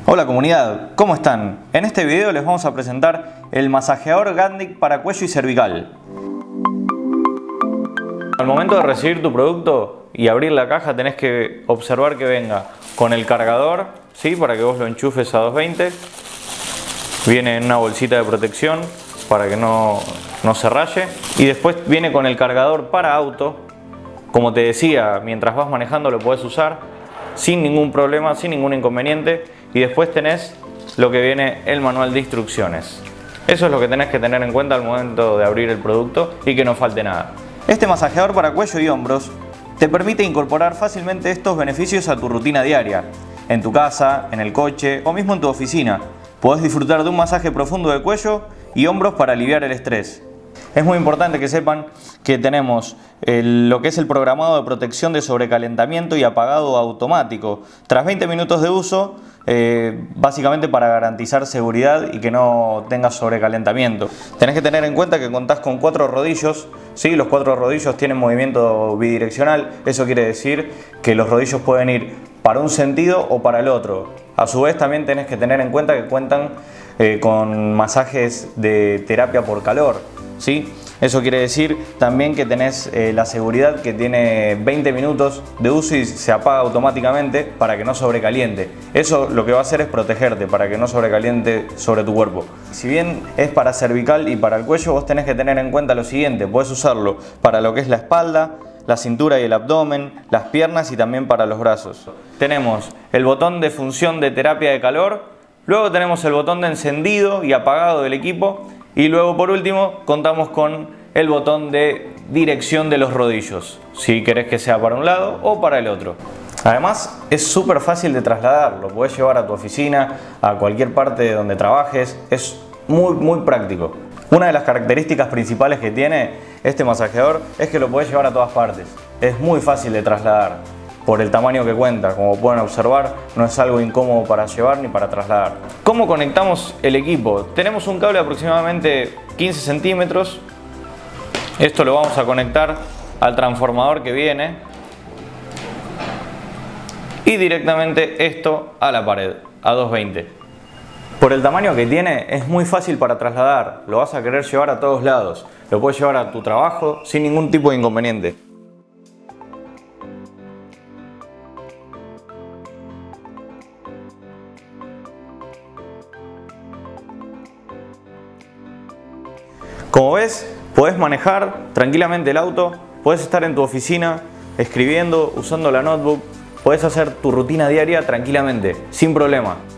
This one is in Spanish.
Hola comunidad, ¿cómo están? En este video les vamos a presentar el masajeador Gandic para cuello y cervical. Al momento de recibir tu producto y abrir la caja tenés que observar que venga con el cargador, ¿sí? Para que vos lo enchufes a 220. Viene en una bolsita de protección para que no se raye. Y después viene con el cargador para auto. Como te decía, mientras vas manejando lo podés usar sin ningún problema, sin ningún inconveniente. Y después tenés lo que viene el manual de instrucciones. Eso es lo que tenés que tener en cuenta al momento de abrir el producto y que no falte nada. Este masajeador para cuello y hombros te permite incorporar fácilmente estos beneficios a tu rutina diaria. En tu casa, en el coche o mismo en tu oficina. Podés disfrutar de un masaje profundo de cuello y hombros para aliviar el estrés. Es muy importante que sepan que tenemos lo que es el programado de protección de sobrecalentamiento y apagado automático. Tras 20 minutos de uso, básicamente para garantizar seguridad y que no tengas sobrecalentamiento. Tenés que tener en cuenta que contás con 4 rodillos, ¿sí? Los 4 rodillos tienen movimiento bidireccional. Eso quiere decir que los rodillos pueden ir para un sentido o para el otro. A su vez también tenés que tener en cuenta que cuentan con masajes de terapia por calor, ¿sí? Eso quiere decir también que tenés la seguridad que tiene 20 minutos de uso y se apaga automáticamente para que no sobrecaliente. Eso lo que va a hacer es protegerte para que no sobrecaliente sobre tu cuerpo. Si bien es para cervical y para el cuello, vos tenés que tener en cuenta lo siguiente: podés usarlo para lo que es la espalda, la cintura y el abdomen, las piernas y también para los brazos. Tenemos el botón de función de terapia de calor, luego tenemos el botón de encendido y apagado del equipo y luego por último contamos con el botón de dirección de los rodillos, si querés que sea para un lado o para el otro. Además es súper fácil de trasladar, lo podés llevar a tu oficina, a cualquier parte donde trabajes, es muy práctico. Una de las características principales que tiene este masajeador es que lo podés llevar a todas partes. Es muy fácil de trasladar por el tamaño que cuenta. Como pueden observar, no es algo incómodo para llevar ni para trasladar. ¿Cómo conectamos el equipo? Tenemos un cable de aproximadamente 15 centímetros. Esto lo vamos a conectar al transformador que viene y directamente esto a la pared, a 220. Por el tamaño que tiene es muy fácil para trasladar, lo vas a querer llevar a todos lados, lo puedes llevar a tu trabajo sin ningún tipo de inconveniente. Como ves, podés manejar tranquilamente el auto, podés estar en tu oficina escribiendo, usando la notebook, podés hacer tu rutina diaria tranquilamente, sin problema.